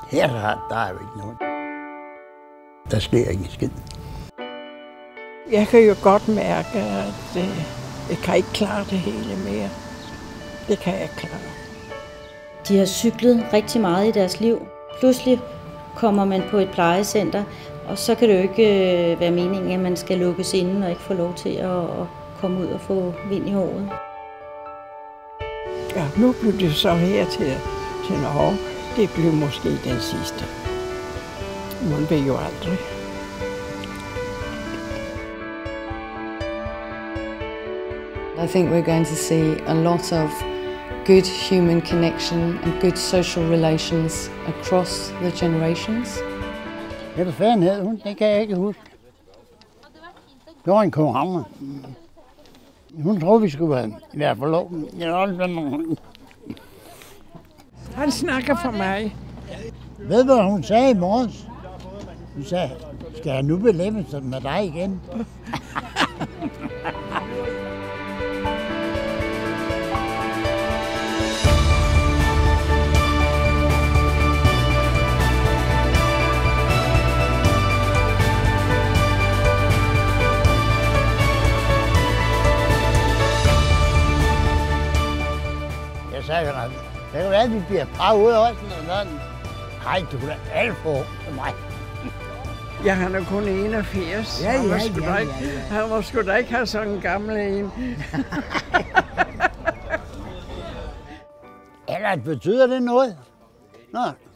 Her der er jo ikke noget. Der sker ikke skid. Jeg kan jo godt mærke, at jeg kan ikke klare det hele mere. Det kan jeg klare. De har cyklet rigtig meget i deres liv. Pludselig kommer man på et plejecenter, og så kan det jo ikke være meningen, at man skal lukkes inde og ikke få lov til at komme ud og få vind i håret. Ja, nu blev det så her til Norge. Det blev måske den sidste. Man ved jo aldrig. I think we're going to see a lot of good human connection and good social relations across the generations. Hvad fanden hed hun? Det kan jeg ikke huske. Det var en koranger. Hun troede, vi skulle være forlovet. Han snakker for mig. Ved du, hvad hun sagde i morges? Hun sagde, skal jeg nu belemme sig med dig igen? Jeg sagde jo, det kan være, at vi bliver bare ude også. Nej, du er da alt for ung for mig. Ja, han er kun 81. Ja. Han må sgu da ikke have sådan en gammel en. Eller betyder det noget? Nå.